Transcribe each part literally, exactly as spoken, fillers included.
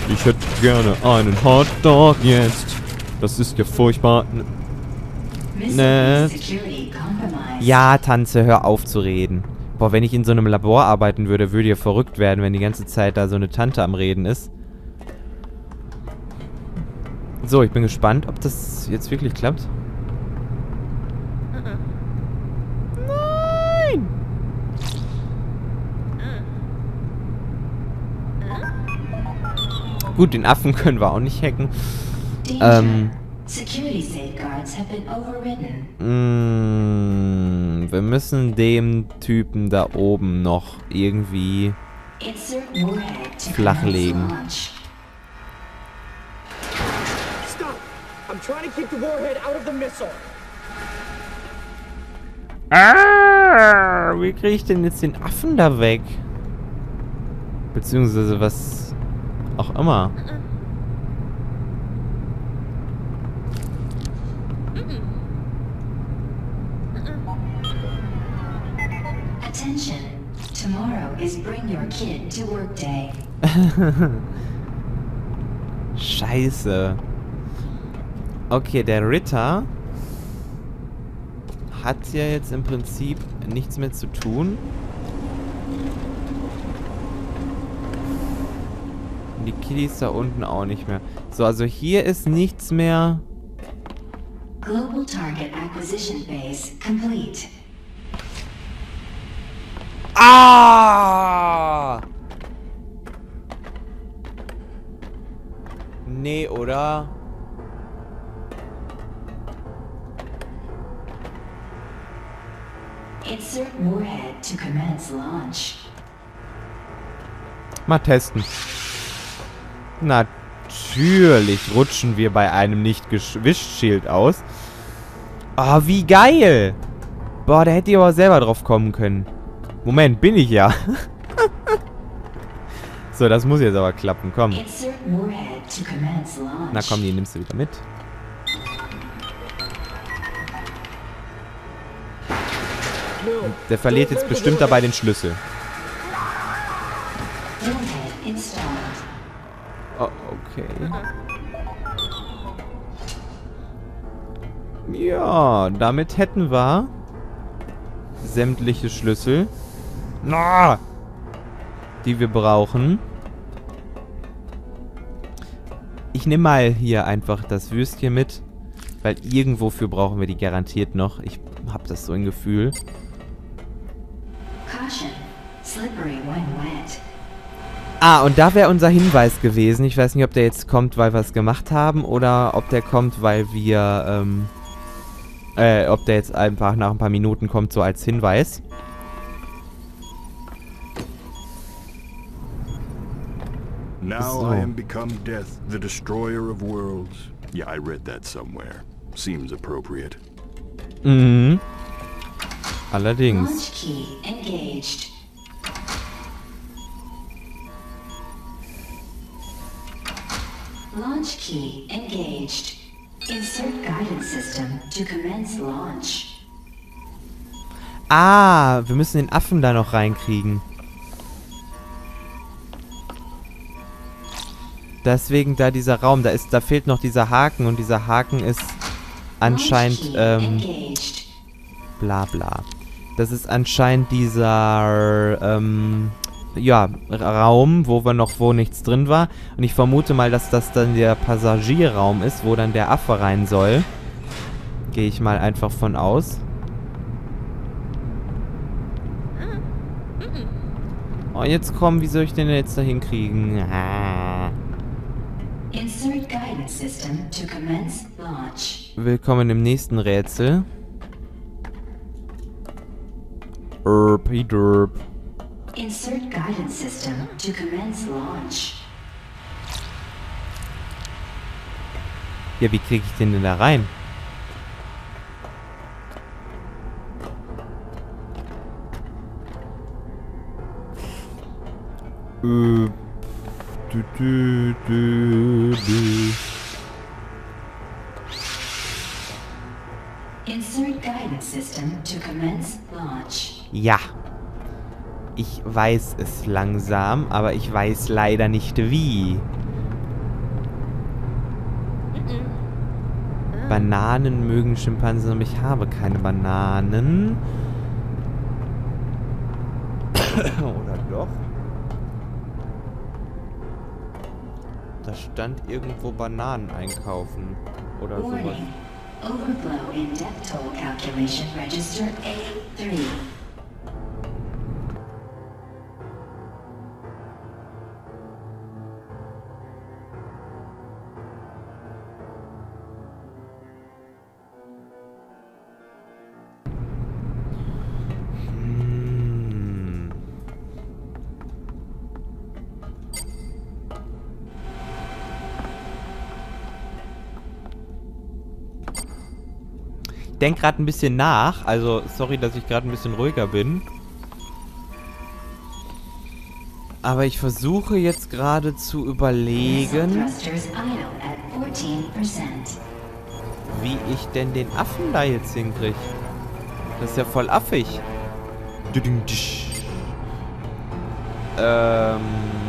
Ich hätte gerne einen Hotdog jetzt. Das ist ja furchtbar nett. Ja, Tanze, hör auf zu reden. Boah, wenn ich in so einem Labor arbeiten würde, würde ihr verrückt werden, wenn die ganze Zeit da so eine Tante am Reden ist. So, ich bin gespannt, ob das jetzt wirklich klappt. Nein! Gut, den Affen können wir auch nicht hacken. Ähm... Mm, wir müssen dem Typen da oben noch irgendwie flachlegen. Ah, wie kriege ich denn jetzt den Affen da weg? Beziehungsweise was auch immer. Attention. Tomorrow is bring your kid to work day. Scheiße. Okay, der Ritter hat ja jetzt im Prinzip nichts mehr zu tun. Und die Kiddies da unten auch nicht mehr. So, also hier ist nichts mehr. Global Target Acquisition Base complete. Ah! Nee, oder? Insert warhead to commence launch. Mal testen. Natürlich rutschen wir bei einem Nicht-Gewicht-Schild aus. Ah, oh, wie geil! Boah, da hätte ich aber selber drauf kommen können. Moment, bin ich ja. So, das muss jetzt aber klappen, komm. Na komm, die nimmst du wieder mit. Der verliert jetzt bestimmt dabei den Schlüssel. Oh, okay. Ja, damit hätten wir sämtliche Schlüssel, ah, die wir brauchen. Ich nehme mal hier einfach das Würstchen mit, weil irgendwofür brauchen wir die garantiert noch. Ich habe das so ein Gefühl. Ah, und da wäre unser Hinweis gewesen. Ich weiß nicht, ob der jetzt kommt, weil wir es gemacht haben, oder ob der kommt, weil wir, ähm, äh, ob der jetzt einfach nach ein paar Minuten kommt, so als Hinweis. Now So. I am become death, the destroyer of worlds. Yeah, I read that somewhere. Seems appropriate. Mhm. Allerdings. Launch key engaged. Launch key engaged. Insert guidance system to commence launch. Ah, wir müssen den Affen da noch reinkriegen. Deswegen da dieser Raum, da ist, da fehlt noch dieser Haken und dieser Haken ist anscheinend, ähm, bla bla. Das ist anscheinend dieser, ähm, ja, Raum, wo wir noch, wo nichts drin war. Und ich vermute mal, dass das dann der Passagierraum ist, wo dann der Affe rein soll. Gehe ich mal einfach von aus. Oh, jetzt komm, wie soll ich den jetzt da hinkriegen? Ah. Insert guidance system to commence launch. Willkommen im nächsten Rätsel. Erp, derp. Insert guidance system to commence launch. Ja, wie kriege ich den denn da rein? Äh, du, du, du, du. Insert guidance system to commence launch. Ja. Ich weiß es langsam, aber ich weiß leider nicht wie. Bananen mögen Schimpansen, aber ich habe keine Bananen. Oder doch? Da stand irgendwo Bananen einkaufen. Oder sowas. Warning. Overflow in death toll calculation register A three. Hm. Ich denke gerade ein bisschen nach. Also, sorry, dass ich gerade ein bisschen ruhiger bin. Aber ich versuche jetzt gerade zu überlegen, Thrusters idle at fourteen percent. wie ich denn den Affen da jetzt hinkriege. Das ist ja voll affig. Ähm...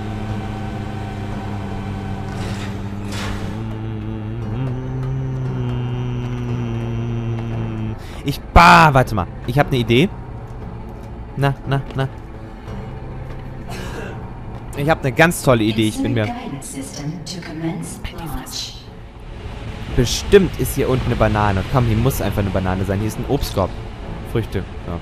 Ich... Bah, warte mal. Ich habe eine Idee. Na, na, na. Ich habe eine ganz tolle Idee. Ich bin mir... Guidance system to commence launch. Bestimmt ist hier unten eine Banane. Komm, hier muss einfach eine Banane sein. Hier ist ein Obstkorb. Früchte. Ja.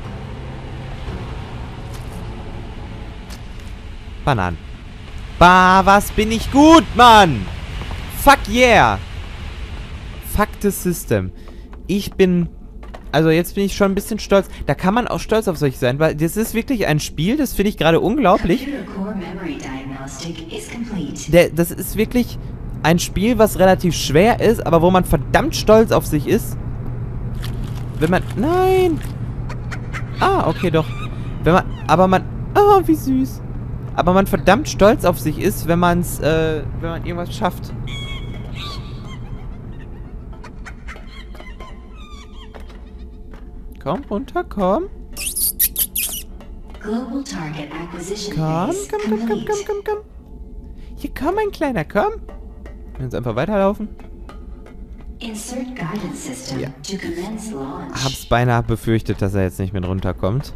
Bananen. Bah, was bin ich gut, Mann! Fuck yeah! Fuck the system. Ich bin... Also jetzt bin ich schon ein bisschen stolz. Da kann man auch stolz auf solche sein, weil das ist wirklich ein Spiel, das finde ich gerade unglaublich. Computer core memory diagnostic is complete. Der, das ist wirklich ein Spiel, was relativ schwer ist, aber wo man verdammt stolz auf sich ist. Wenn man... Nein! Ah, okay, doch. Wenn man... Aber man... Ah, wie süß. Aber man verdammt stolz auf sich ist, wenn man es... Äh, wenn man irgendwas schafft. Komm, runter, komm. Global target acquisition Komm, phase komm, komm, komm, komm, complete. komm, komm. Hier, komm, mein Kleiner, komm. Wir uns einfach weiterlaufen. Insert guidance system Ja. to commence launch. Hab's beinahe befürchtet, dass er jetzt nicht mit runterkommt.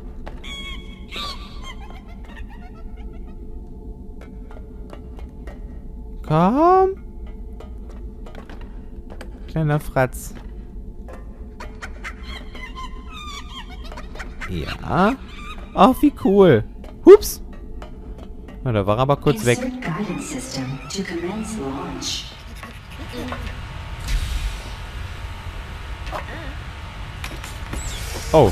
Komm. Kleiner Fratz. Ja. Oh, wie cool. Hups. Na, da war er aber kurz weg. Insert guidance system to commence launch. Oh.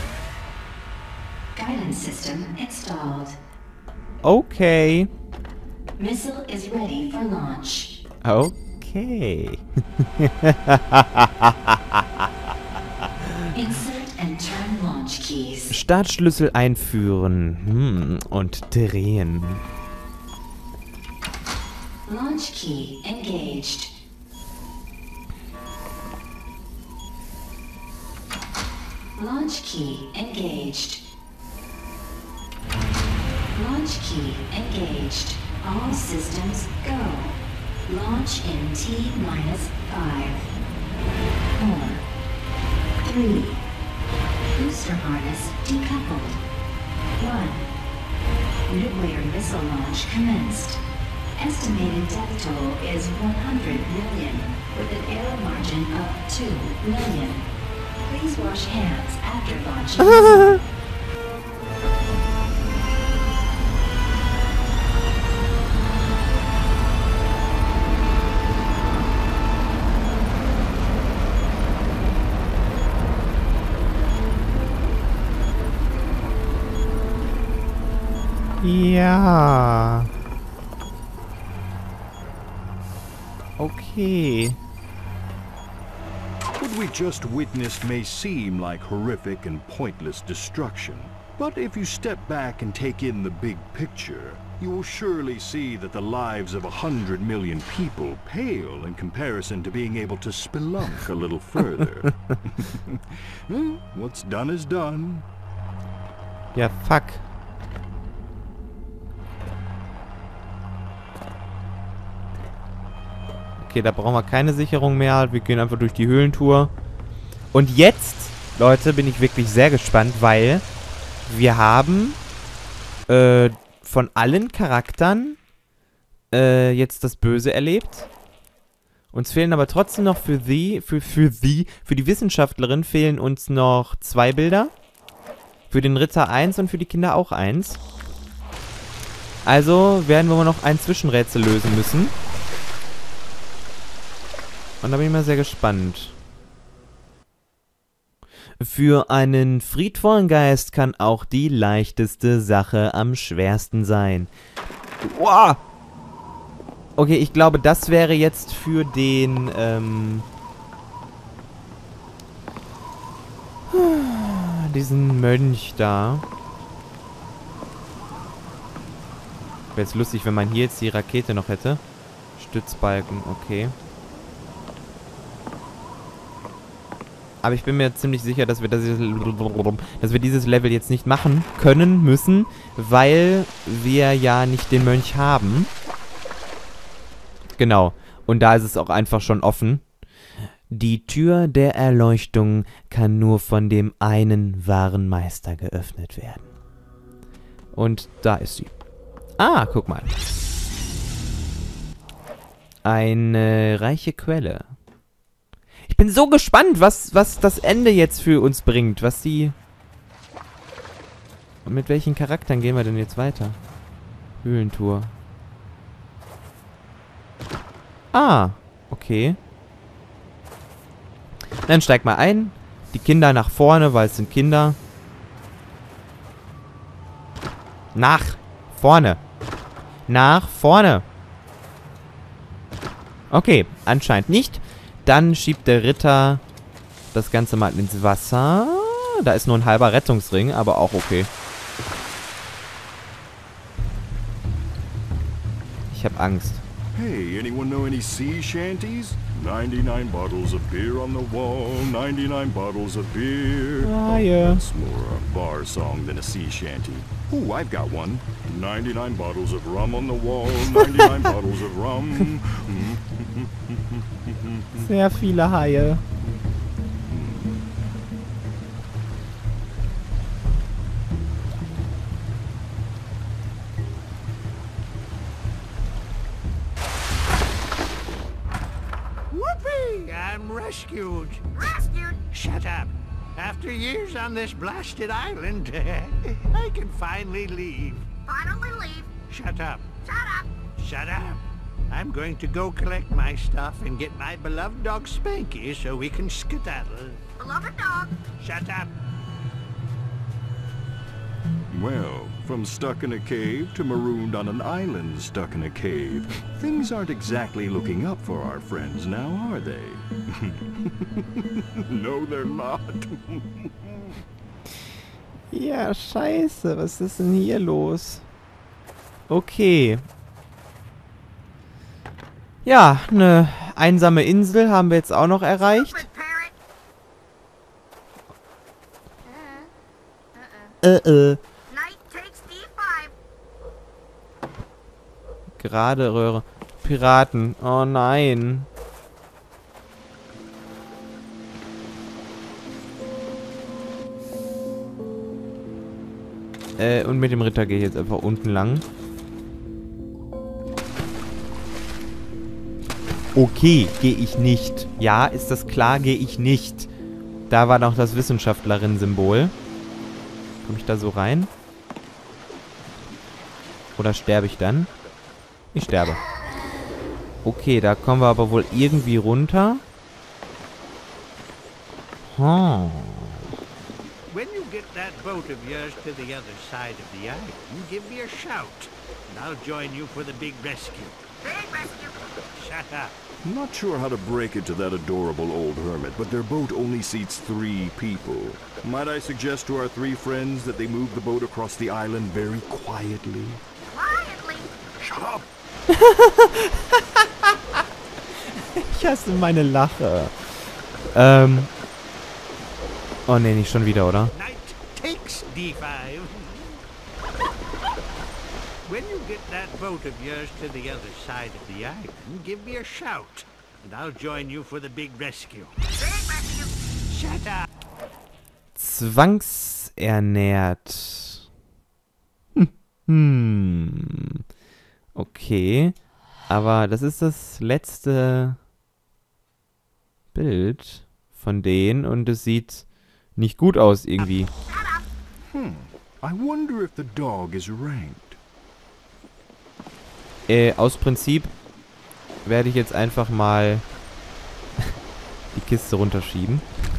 Guidance system installed. Okay. Missile is ready for launch. Okay. Insert and turn launch keys. Startschlüssel einführen. Hm, und drehen. Launch key engaged. Launch key engaged. Launch key engaged. All systems go. Launch in T minus five, four, three. Booster harness decoupled. One. Midway missile launch commenced. Estimated death toll is one hundred million, with an error margin of two million. Please wash hands after launching. Ja. Okay. What we just witnessed may seem like horrific and pointless destruction. But if you step back and take in the big picture, you will surely see that the lives of a hundred million people pale in comparison to being able to spelunk a little further. Well, what's done is done. Ja, fuck. Okay, da brauchen wir keine Sicherung mehr. Wir gehen einfach durch die Höhlentour. Und jetzt, Leute, bin ich wirklich sehr gespannt, weil wir haben äh, von allen Charakteren äh, jetzt das Böse erlebt. Uns fehlen aber trotzdem noch für sie, für, für sie, für die Wissenschaftlerin fehlen uns noch zwei Bilder. Für den Ritter eins und für die Kinder auch eins. Also werden wir noch ein Zwischenrätsel lösen müssen. Und da bin ich mal sehr gespannt. Für einen friedvollen Geist kann auch die leichteste Sache am schwersten sein. Wow! Okay, ich glaube, das wäre jetzt für den, ähm... diesen Mönch da. Wäre jetzt lustig, wenn man hier jetzt die Rakete noch hätte. Stützbalken, okay. Aber ich bin mir ziemlich sicher, dass wir, das, dass wir dieses Level jetzt nicht machen können, müssen, weil wir ja nicht den Mönch haben. Genau. Und da ist es auch einfach schon offen. Die Tür der Erleuchtung kann nur von dem einen wahren Meister geöffnet werden. Und da ist sie. Ah, guck mal. Eine reiche Quelle. Ich bin so gespannt, was, was das Ende jetzt für uns bringt. Was die... Und mit welchen Charakteren gehen wir denn jetzt weiter? Höhlentour. Ah, okay. Dann steig mal ein. Die Kinder nach vorne, weil es sind Kinder. Nach vorne. Nach vorne. Okay, anscheinend nicht. Dann schiebt der Ritter das Ganze mal ins Wasser. Da ist nur ein halber Rettungsring, aber auch okay. Ich habe Angst. Hey, anyone know any sea shanties? ninety-nine bottles of beer on the wall, ninety-nine bottles of beer. Ah, yeah. Oh, that's more a bar song than a sea shanty. Ooh, I've got one. ninety-nine bottles of rum on the wall, ninety-nine bottles of rum. Sehr viele Haie. Whoopee! I'm rescued. Rescued? Shut up. After years on this blasted island, I can finally leave. Finally leave. Shut up. Shut up. Shut up. I'm going to go collect my stuff and get my beloved dog Spanky so we can skedaddle. Beloved dog. Shut up. Well, from stuck in a cave to marooned on an island stuck in a cave, things aren't exactly looking up for our friends now, are they? No, they're not. Ja, scheiße. Was ist denn hier los? Okay. Ja, eine einsame Insel haben wir jetzt auch noch erreicht. Stupid parrot. Äh, äh. Knight takes D five. Gerade Röhre. Piraten. Oh nein. Äh, und mit dem Ritter gehe ich jetzt einfach unten lang. Okay, gehe ich nicht. Ja, ist das klar, gehe ich nicht. Da war noch das Wissenschaftlerin-Symbol. Komme ich da so rein? Oder sterbe ich dann? Ich sterbe. Okay, da kommen wir aber wohl irgendwie runter. Hm. When you get that boat of yours to the other side of the island, give me a shout, and I'll join you for the big rescue. Big rescue. Shut up. I'm not sure how to break it to that adorable old hermit, but their boat only seats three people. Might I suggest to our three friends that they move the boat across the island very quietly? Quietly. Shut up! Ich hasse meine Lache. Ähm. Oh ne, nicht schon wieder, oder? Knight takes D five. When you get that boat of yours to the other side of the island, give me a shout, and I'll join you for the big rescue. Shut up! Zwangsernährt. Hm. Hm. Okay. Aber das ist das letzte Bild von denen und es sieht nicht gut aus irgendwie. Hmm. I wonder if the dog is ranked. Äh, aus Prinzip werde ich jetzt einfach mal die Kiste runterschieben.